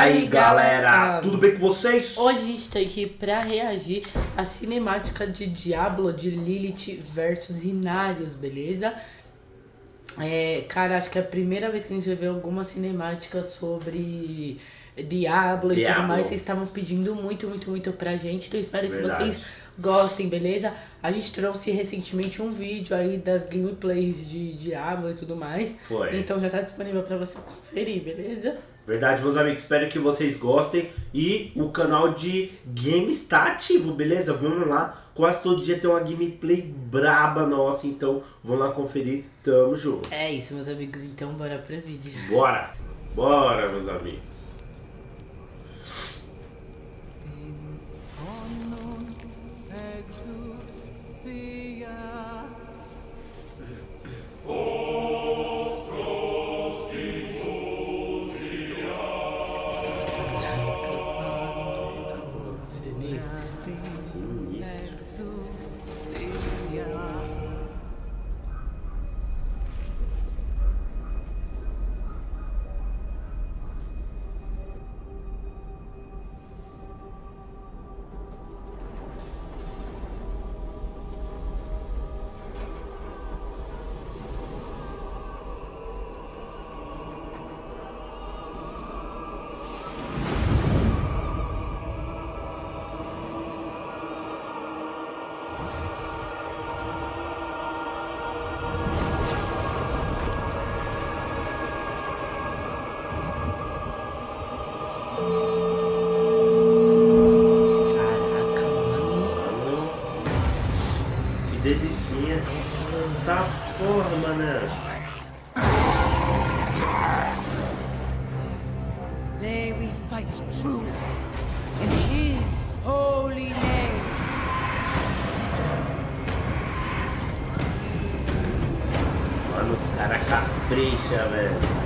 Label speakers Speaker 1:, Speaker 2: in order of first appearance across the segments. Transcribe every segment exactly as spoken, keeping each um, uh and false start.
Speaker 1: aí, galera, tudo bem com vocês?
Speaker 2: Hoje a gente tá aqui pra reagir à cinemática de Diablo de Lilith versus Inarius, beleza? É, cara, acho que é a primeira vez que a gente vai ver alguma cinemática sobre Diablo e
Speaker 1: Diablo.
Speaker 2: tudo mais. Vocês estavam pedindo muito, muito, muito pra gente, então eu espero
Speaker 1: Verdade.
Speaker 2: que vocês gostem, beleza? A gente trouxe recentemente um vídeo aí das gameplays de Diablo e tudo mais.
Speaker 1: Foi.
Speaker 2: Então já tá disponível pra você conferir, beleza?
Speaker 1: Verdade, meus amigos, espero que vocês gostem. E o canal de games tá ativo, beleza? Vamos lá, quase todo dia tem uma gameplay braba nossa, então vamos lá conferir, tamo junto.
Speaker 2: É isso, meus amigos, então bora pro vídeo.
Speaker 1: Bora, bora, meus amigos. Delicinha. Tá porra, mané.
Speaker 3: There we fight true in his holy name.
Speaker 1: Mano, os caras capricham, velho.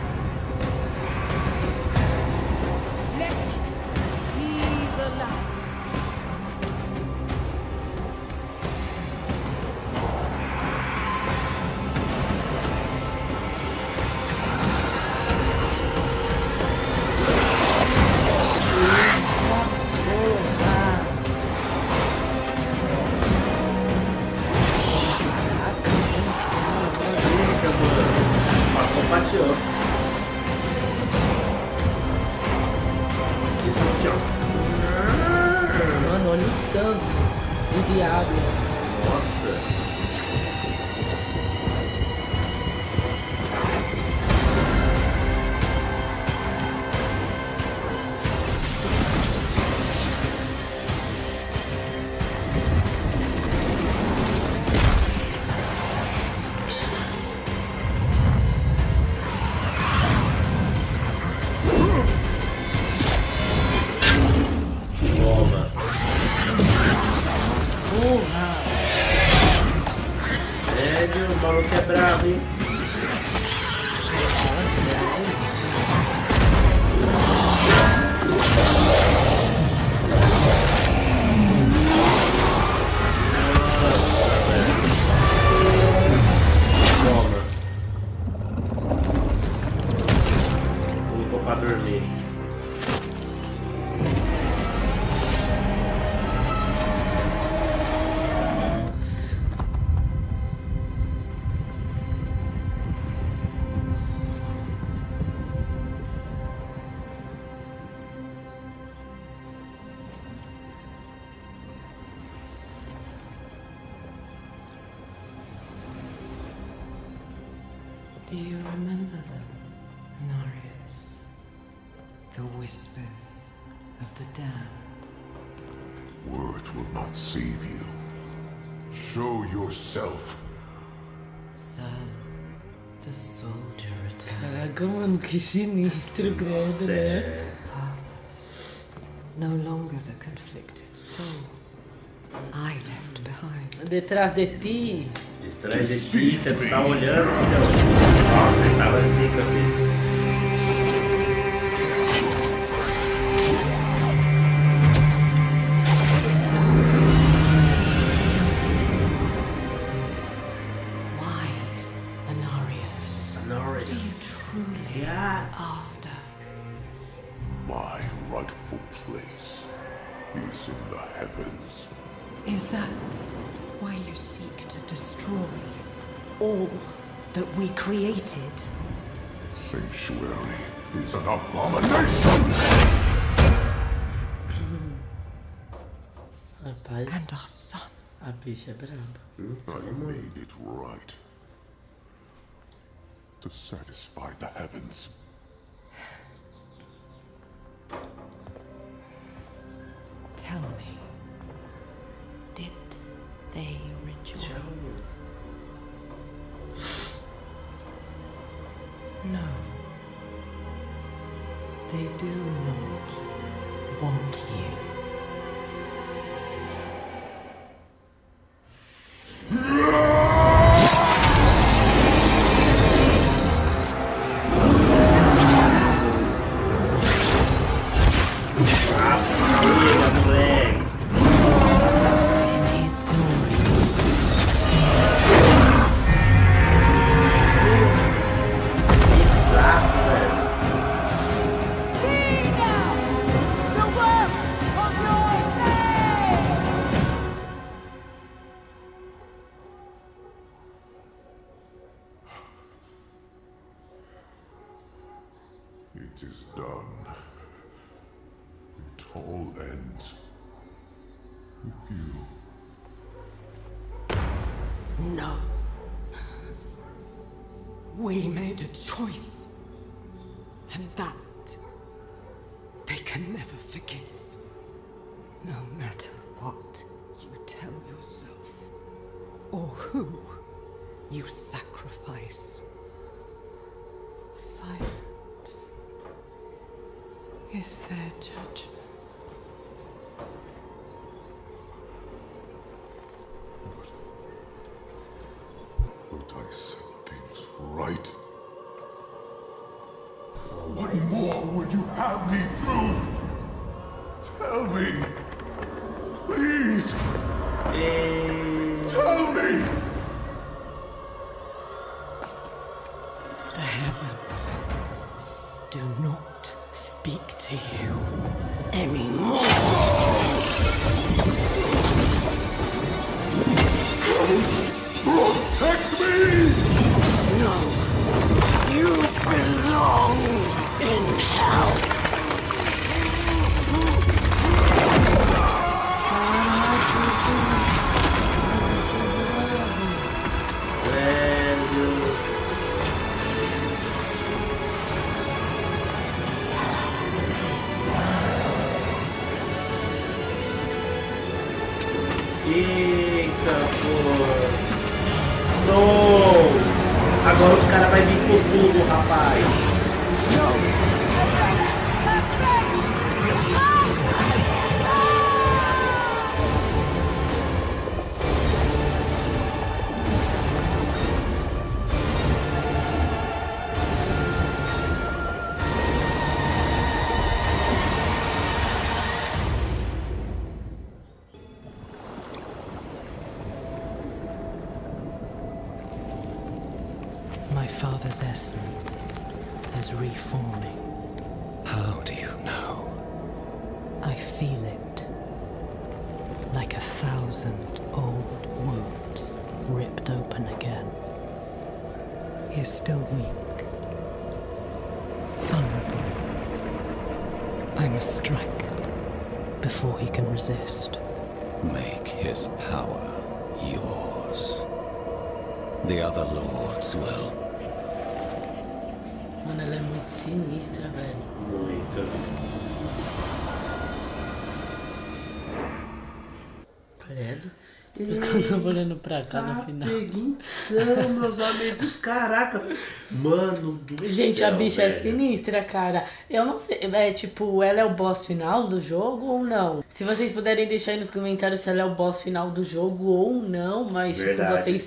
Speaker 3: Blessed be the light.
Speaker 1: Passou fatiou. Isso aqui, ó.
Speaker 2: Mano, olha o tanto de Diablo.
Speaker 1: Nossa. Sério, o maluco é bravo, hein? Toma. Colocou pra dormir.
Speaker 4: Do you remember them, Inarius? The whispers of the damned.
Speaker 5: Words will not save you. Show yourself.
Speaker 4: So, the soldier returned.
Speaker 2: Caraca, mano, que sinistro, credo, né?
Speaker 4: No longer the conflicted soul I left behind.
Speaker 2: Detrás de ti.
Speaker 1: Detrás de ti, você não tá olhando, filhão. Nossa, você tava zica, filho.
Speaker 4: Why, Inarius?
Speaker 1: Inarius.
Speaker 4: Truly
Speaker 1: Yes.
Speaker 4: after.
Speaker 5: My rightful place is in the heavens.
Speaker 4: Is that why you seek to destroy all that we created?
Speaker 5: Sanctuary is an abomination!
Speaker 2: Rapaz,
Speaker 4: And our son.
Speaker 2: a bicha é braba.
Speaker 5: I made it right. To satisfy the heavens.
Speaker 4: Tell me, did they rejoice? No. They do not want you.
Speaker 5: It is done. It all ends with you.
Speaker 4: No. We made a choice. And that they can never forgive. No matter what you tell yourself, or who you sacrifice. Silence is their judgment.
Speaker 5: But I set things right. What more would you have me do? Tell me. Please. Tell me.
Speaker 4: The heavens do not speak to you anymore.
Speaker 5: Protect me!
Speaker 4: No, you belong in hell.
Speaker 1: Eita, porra. Não! Agora os caras vão vir com tudo, rapaz.
Speaker 4: My father's essence is reforming.
Speaker 6: How do you know?
Speaker 4: I feel it. Like a thousand old wounds ripped open again. He is still weak. Vulnerable. I must strike before he can resist.
Speaker 6: Make his power yours. The other lords will.
Speaker 2: Mano, ela é muito sinistra, velho.
Speaker 1: Muito.
Speaker 2: Credo. Por isso que eu tava olhando pra cá no final.
Speaker 1: Então, meus amigos, caraca. Mano do
Speaker 2: Gente,
Speaker 1: céu,
Speaker 2: a bicha
Speaker 1: velho.
Speaker 2: é sinistra, cara. Eu não sei, é tipo, ela é o boss final do jogo ou não? Se vocês puderem deixar aí nos comentários se ela é o boss final do jogo ou não, mas
Speaker 1: Verdade.
Speaker 2: tipo, vocês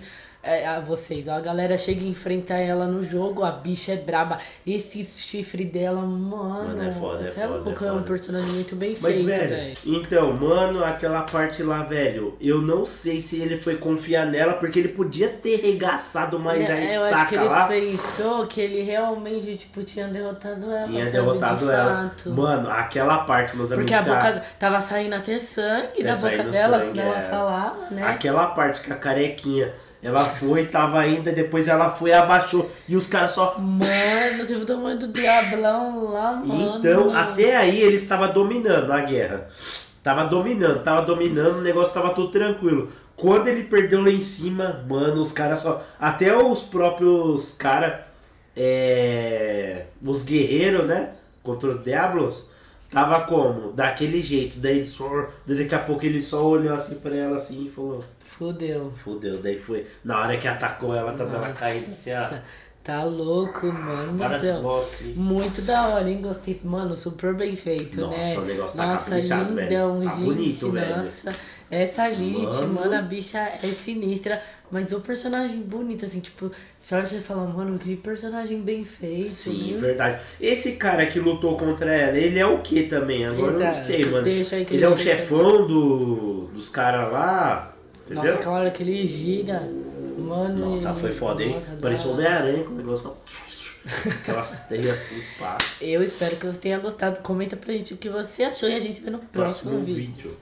Speaker 2: é, a vocês, ó, a galera chega e enfrenta ela no jogo, a bicha é braba. Esse chifre dela, mano.
Speaker 1: Mano, é foda, é
Speaker 2: você é
Speaker 1: foda,
Speaker 2: louco,
Speaker 1: é
Speaker 2: é um
Speaker 1: foda.
Speaker 2: personagem muito bem
Speaker 1: Mas,
Speaker 2: feito,
Speaker 1: velho,
Speaker 2: velho.
Speaker 1: então, mano, aquela parte lá, velho, eu não sei se ele foi confiar nela, porque ele podia ter regaçado mais a
Speaker 2: É, eu acho que
Speaker 1: estaca
Speaker 2: ele
Speaker 1: lá.
Speaker 2: pensou que ele realmente, tipo, tinha derrotado ela.
Speaker 1: Tinha
Speaker 2: sabe,
Speaker 1: derrotado
Speaker 2: de
Speaker 1: ela.
Speaker 2: fato.
Speaker 1: Mano, aquela parte, meus amigos.
Speaker 2: Porque a
Speaker 1: que
Speaker 2: boca tava saindo até sangue
Speaker 1: Tá
Speaker 2: da boca
Speaker 1: saindo
Speaker 2: dela
Speaker 1: sangue,
Speaker 2: quando ela
Speaker 1: é.
Speaker 2: falava, né?
Speaker 1: Aquela parte que a carequinha, ela foi, tava ainda, depois ela foi e abaixou. E os caras só.
Speaker 2: Mano, você viu o tamanho do diablão lá, mano.
Speaker 1: Então, até aí eles estavam dominando a guerra. Tava dominando, tava dominando, o negócio tava tudo tranquilo. Quando ele perdeu lá em cima, mano, os caras só. Até os próprios caras. É, os guerreiros, né? Contra os diablos. Tava como? Daquele jeito. Daí eles foram. Daqui a pouco ele só olhou assim pra ela assim e falou.
Speaker 2: Fudeu.
Speaker 1: Fudeu. Daí foi. Na hora que atacou ela também, ela caiu assim, ó.
Speaker 2: Nossa, tá louco, mano.
Speaker 1: Para
Speaker 2: Meu
Speaker 1: de
Speaker 2: Deus.
Speaker 1: bosta, hein?
Speaker 2: Muito da hora, hein? Gostei. Mano, super bem feito,
Speaker 1: Nossa,
Speaker 2: né?
Speaker 1: o negócio tá
Speaker 2: Nossa,
Speaker 1: caprichado,
Speaker 2: lindão,
Speaker 1: velho. Tá
Speaker 2: gente.
Speaker 1: bonito, velho.
Speaker 2: Nossa, essa Lilith,
Speaker 1: Mano.
Speaker 2: mano, a bicha é sinistra. Mas o personagem bonito, assim, tipo, você olha e você fala, mano, que personagem bem feito.
Speaker 1: Sim,
Speaker 2: viu?
Speaker 1: verdade. Esse cara que lutou contra ela, ele é o que também? Agora eu não
Speaker 2: Exato.
Speaker 1: sei, mano.
Speaker 2: Deixa aí que
Speaker 1: Ele é
Speaker 2: a
Speaker 1: o
Speaker 2: gente tem
Speaker 1: chefão do, dos caras lá. Entendeu?
Speaker 2: Nossa, aquela hora que ele gira, mano.
Speaker 1: Nossa,
Speaker 2: ele-
Speaker 1: foi foda, hein?
Speaker 2: Nossa,
Speaker 1: Parecia um
Speaker 2: da hora.
Speaker 1: Homem-Aranha com o negócio. Aquelas teias assim, pá.
Speaker 2: Eu espero que você tenha gostado. Comenta pra gente o que você achou e a gente se vê no próximo,
Speaker 1: Próximo
Speaker 2: vídeo.
Speaker 1: vídeo.